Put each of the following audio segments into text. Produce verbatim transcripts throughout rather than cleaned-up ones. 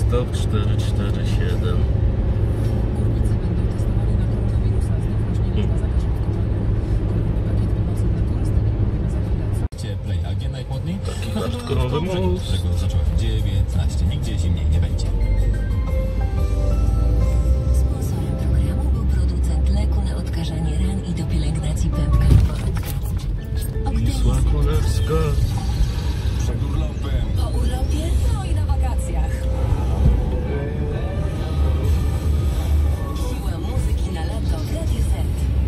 stop cztery cztery siedem. Górnicy będą testowani na koronawirusa. Znów rośnie liczba zakażeń w Koczanie. Kolejny pakiet pomocy dla turystyki mówimy za chwilę. Cieplej, a gdzie najchłodniej? Taki hardkorowy most. Którego zacząłem dziewiętnaście. Nigdzie zimniej nie będzie. Sponsorem programu był producent leku na odkażanie ran i do pielęgnacji pępka noworodka. Wisła Królewska. Przed urlopem. Po urlopie, no i na wakacjach. Siła muzyki na lato w Radio Z.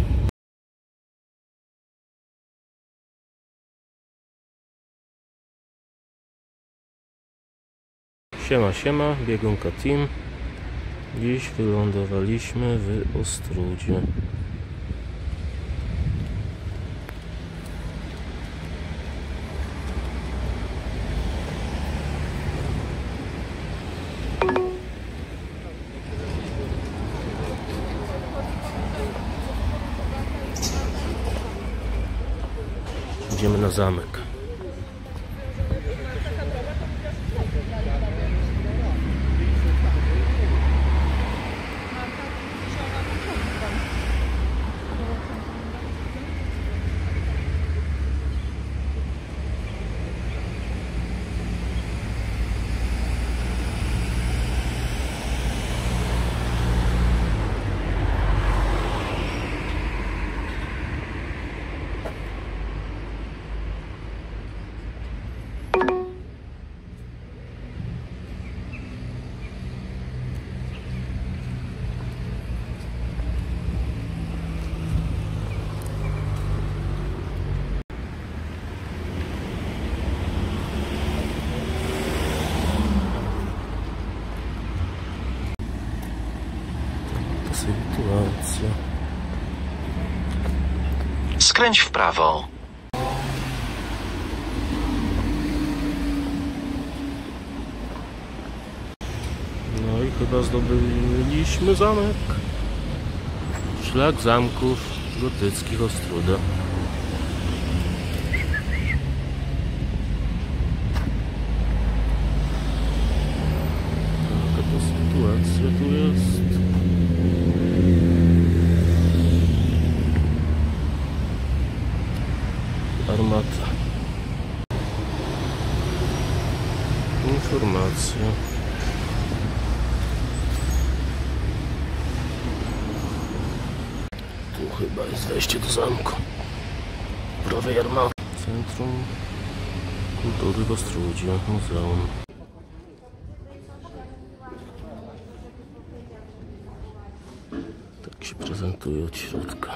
Siema, siema, biegunka team. Dziś wylądowaliśmy w Ostródzie. Idziemy na zamek. Sytuacja. Skręć w prawo. No i chyba zdobyliśmy zamek. Szlak zamków gotyckich Ostróda. Jaka to sytuacja tu jest? Armata. Informacja. Tu chyba jest wejście do zamku. Prawej armaty. Centrum Kultury w Ostródzie. Muzeum. Tak się prezentuje od środka.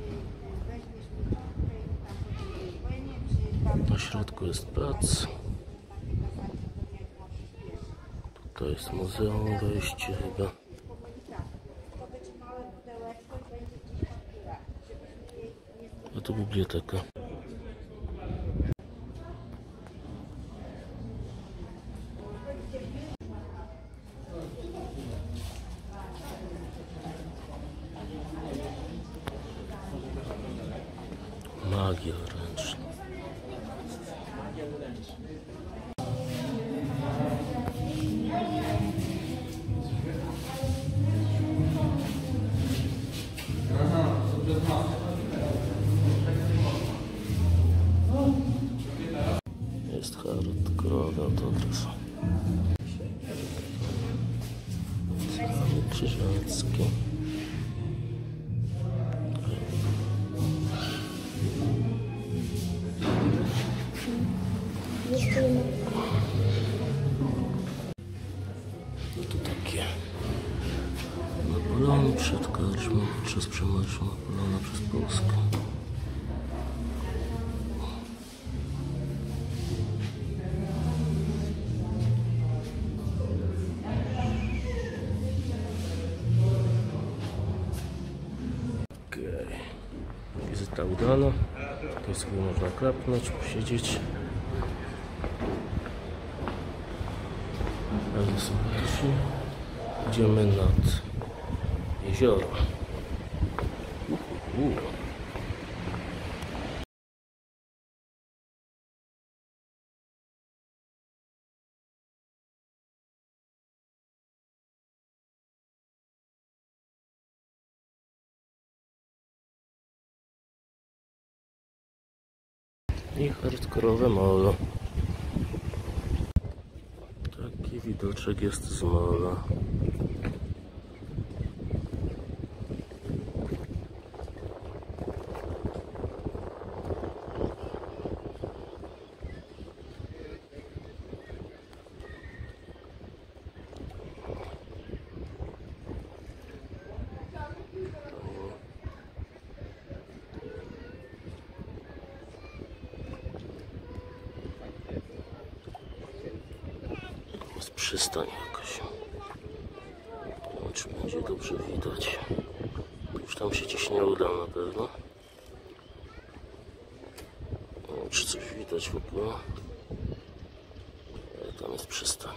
Na środku jest plac. Tutaj jest muzeum, wejście chyba. A tu biblioteka. Magia ręczna. Jest hardkorowy autograf. Krzyżackie. No to takie Napoleon przed karczmą podczas przemarszu Napoleona przez Polskę. Okej. Wizyta udana. Tutaj sobie można klapnąć, posiedzieć. Bardzo sympatycznie. Idziemy nad jezioro. Uh, uh. I hardkorowe molo. Taki widoczek jest z mola. Jest przystań jakoś. Nie wiem, czy będzie dobrze widać. Już tam się dziś nie uda na pewno. Nie wiem, czy coś widać w ogóle. Ale tam jest przystań.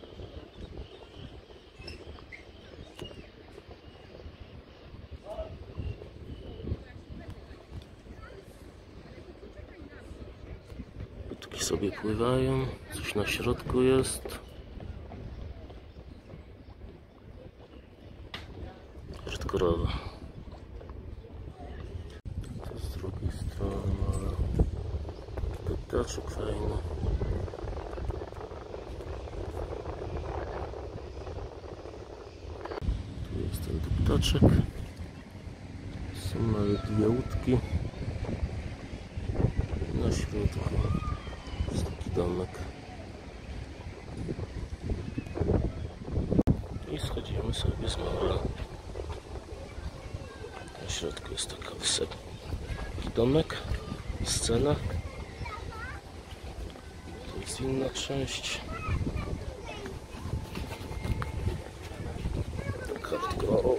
Łódki sobie pływają. Coś na środku jest. Hardkorowa. To z drugiej strony ale deptaczek fajny. Tu jest ten deptaczek. Są nawet dwie łódki. Na środku jest taki domek. I schodzimy sobie z mola. Na środku jest taka wysepka. Taki domek, scena. To jest inna część. Tak hardcore.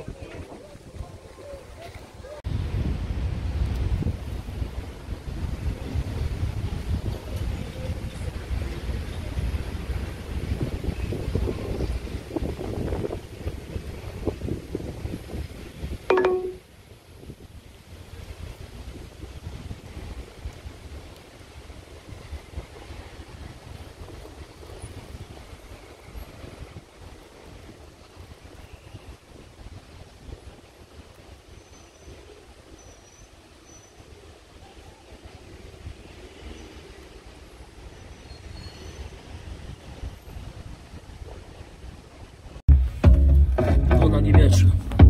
Nie wietrze.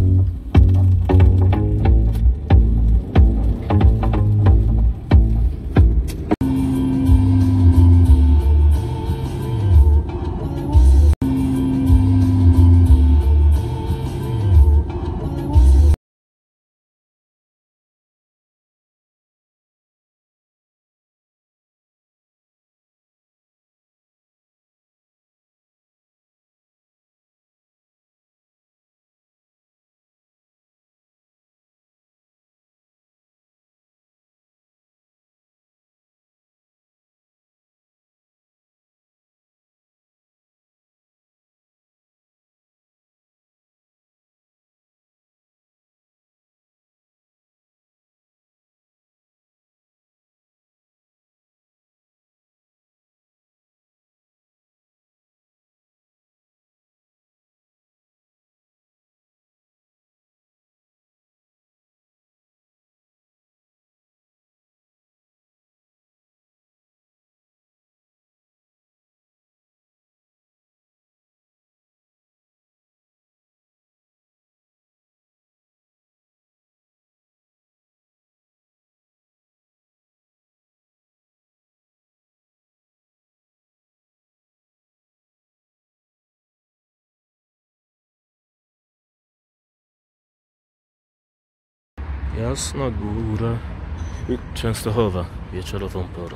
Jasna Góra i Częstochowa wieczorową porą.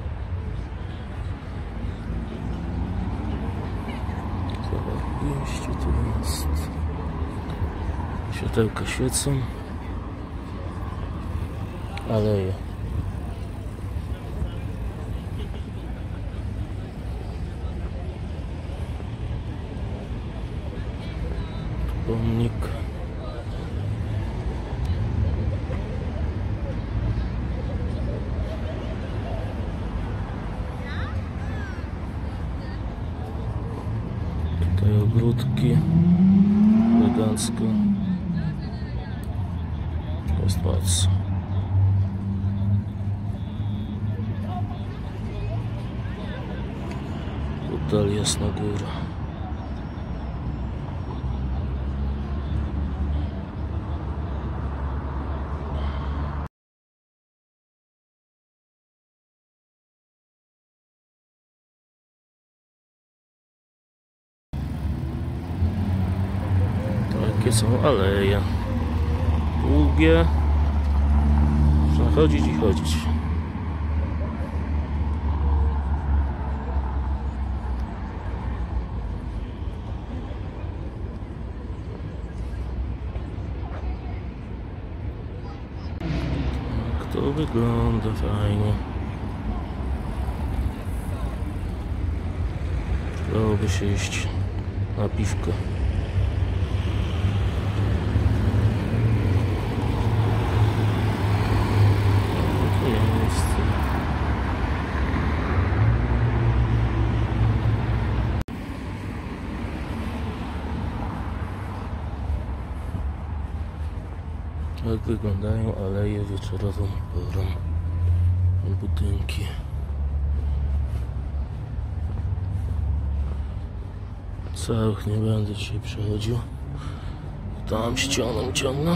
Zobaczcie, tu jest. Światełka świecą. Aleje. Pomnik. Tutaj ogródki, elegancko. Jest patrz. Nadal jest na górę. Takie są aleje. Długie. Można chodzić i chodzić. Tak to wygląda fajnie. Przydałoby się iść na piwko. Tak wyglądają aleje wieczorową porą. Budynki. Całych nie będę dzisiaj przechodził. Tam ścianą ciągną.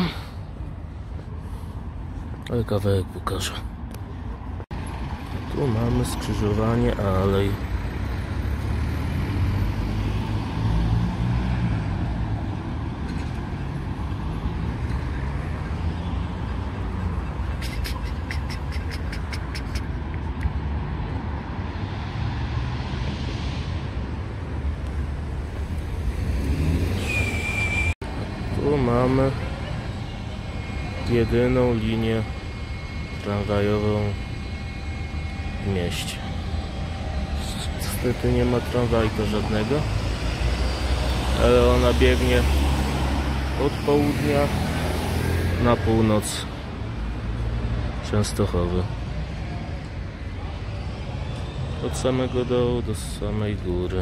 Ale kawałek pokażę. Tu mamy skrzyżowanie alej. Tu mamy jedyną linię tramwajową w mieście. Niestety nie ma tramwajka żadnego, ale ona biegnie od południa na północ Częstochowy. Od samego dołu do samej góry.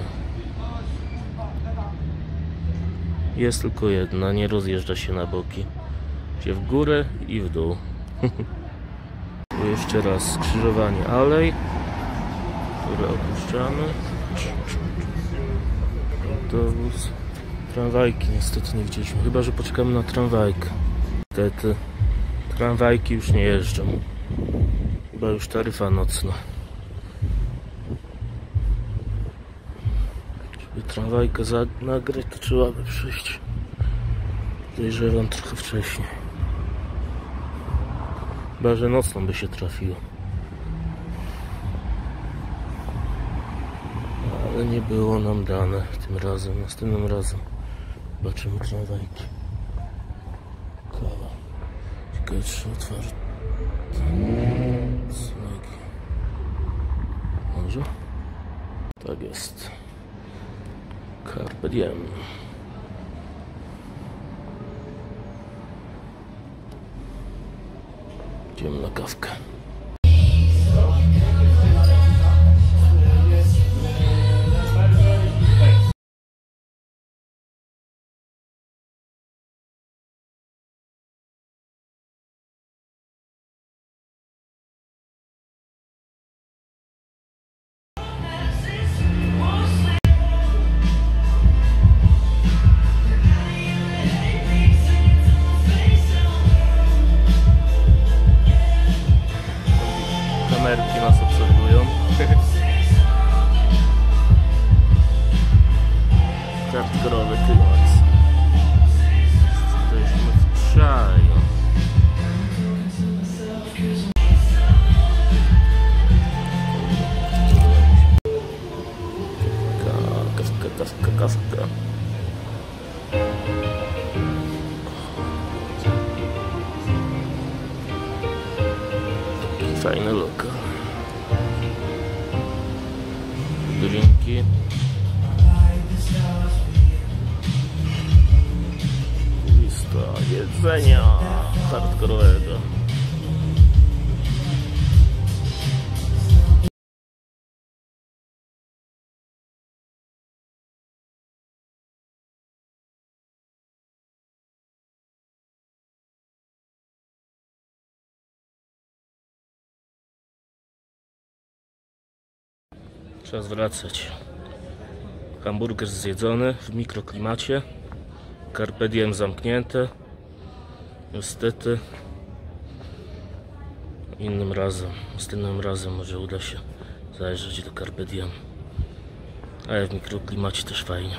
Jest tylko jedna, nie rozjeżdża się na boki. Się w górę i w dół. Tu jeszcze raz skrzyżowanie alej, które opuszczamy. Autobus. Tramwajki niestety nie widzieliśmy, chyba że poczekamy na tramwajkę. Niestety tramwajki już nie jeżdżą. Chyba już taryfa nocna. Żeby tramwajkę nagrać, to trzeba by przyjść. Podejrzewam trochę wcześniej. Chyba że nocną by się trafiło. Ale nie było nam dane tym razem. Następnym razem zobaczymy tramwajki. Kawa. Ciekawe, czy otwarte. Smagi. Może? Tak jest. Carpe diem. Idziemy na kawkę. Kamerki nas obserwują. Hardkorowy klimat. Jesteśmy w kraju. Kawka, kawka, kawka. Fajny lokal. Drinki. Lista jedzenia hardkorowego. Czas wracać. Hamburger zjedzony w mikroklimacie. Carpe diem zamknięte. Niestety. Innym razem, następnym razem może uda się zajrzeć do Carpe diem. Ale w mikroklimacie też fajnie.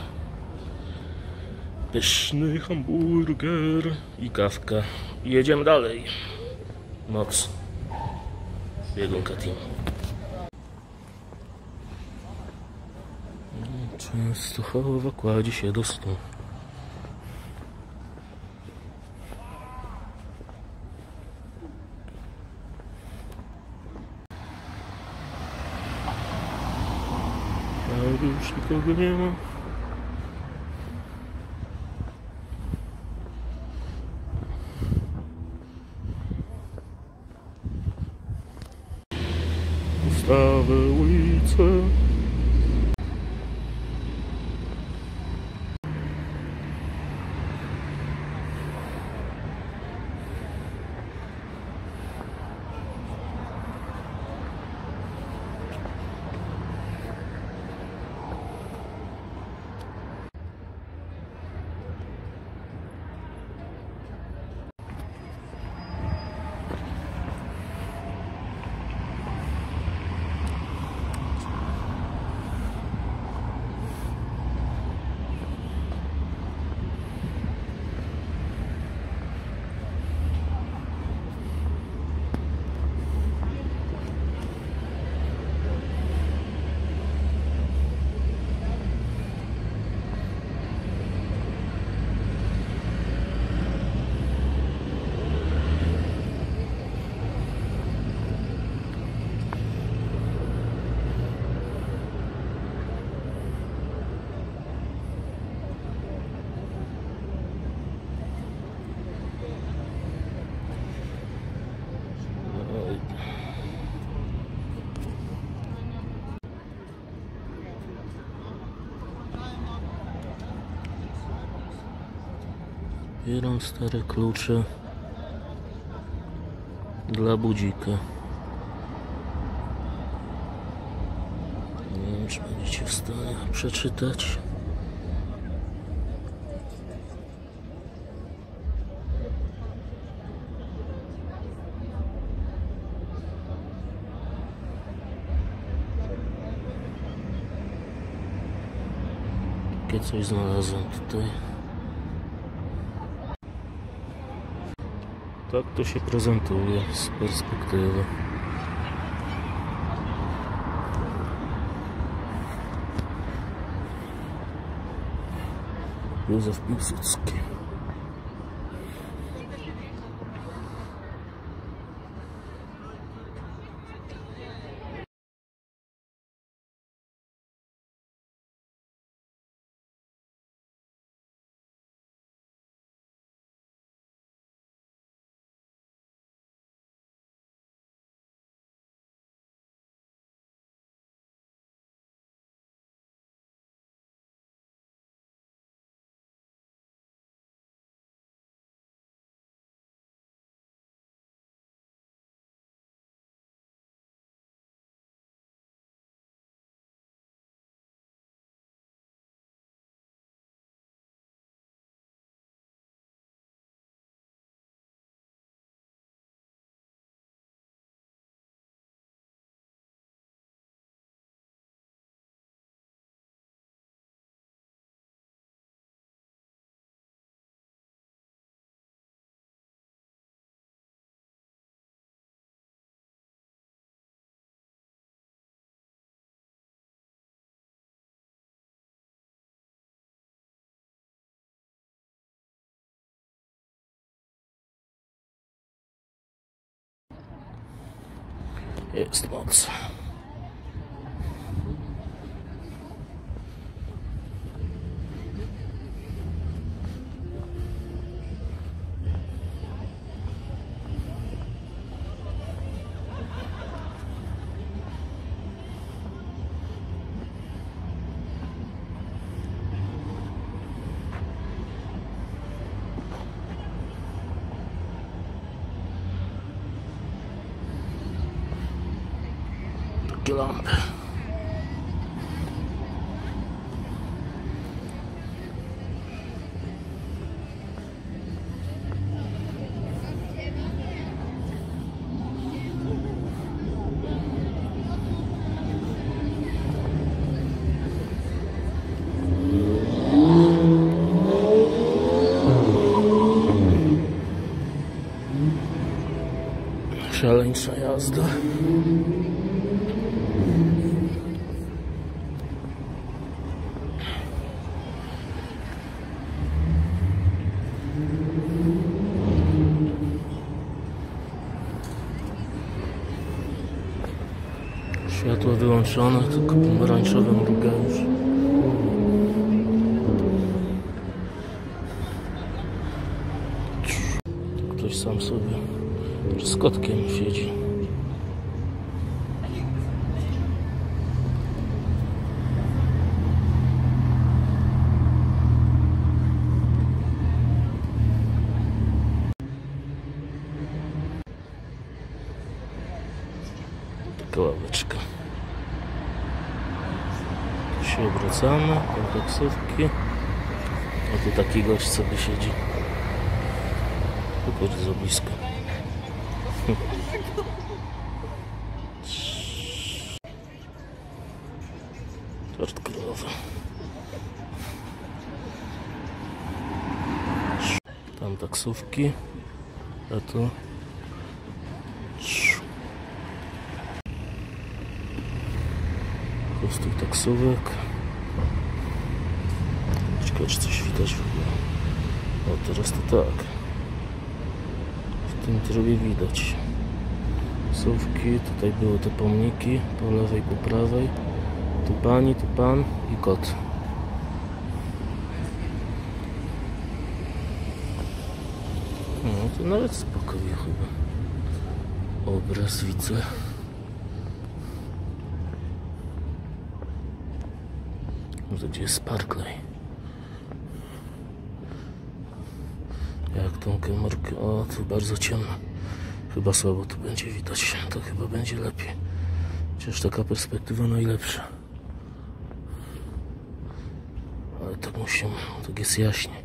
Pyszny hamburger i kawka. I jedziemy dalej. Moc. Biegunka team. Częstochowa kładzie się do snu. Ale już nikogo nie ma. Pustawe ulice. Zbieram stare klucze dla budzika. Nie wiem, czy będziecie w stanie przeczytać. Takie coś znalazłem tutaj. Tak to się prezentuje z perspektywy. Józef Piłsudski. Jest moc. Lampy. Szaleńcza jazda. Światła wyłączone, tylko pomarańczowe mruga już. Ktoś sam sobie z kotkiem siedzi. Taka ławeczka. Tu się obracamy, do taksówki. A tu taki gość sobie siedzi. Tylko za blisko. Tort królowy. Tam taksówki. A tu pustych taksówek. Ciekawe, czy coś widać w ogóle. O, teraz to tak. W tym trybie widać. Taksówki, tutaj były te pomniki, po lewej, po prawej. Tu pani, tu pan i kot. No, to nawet spokojnie chyba. Obraz widzę. No to gdzie jest Sparkley? Jak tą kamerkę... O, tu bardzo ciemno. Chyba słabo tu będzie widać. To chyba będzie lepiej. Chociaż taka perspektywa najlepsza. Ale tak musimy... Tak jest jaśnie.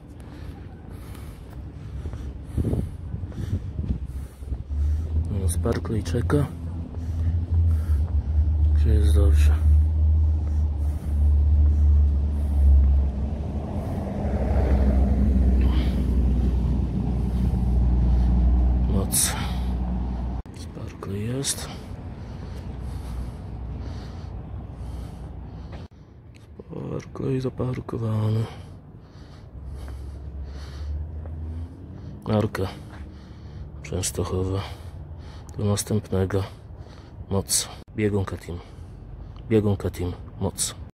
No, Sparkley czeka. Gdzie jest dobrze. Moc. Sparkley jest. Sparkley zaparkowany. Arka Częstochowa. Do następnego. Moc. Biegunka Team. Biegunka Team. Moc.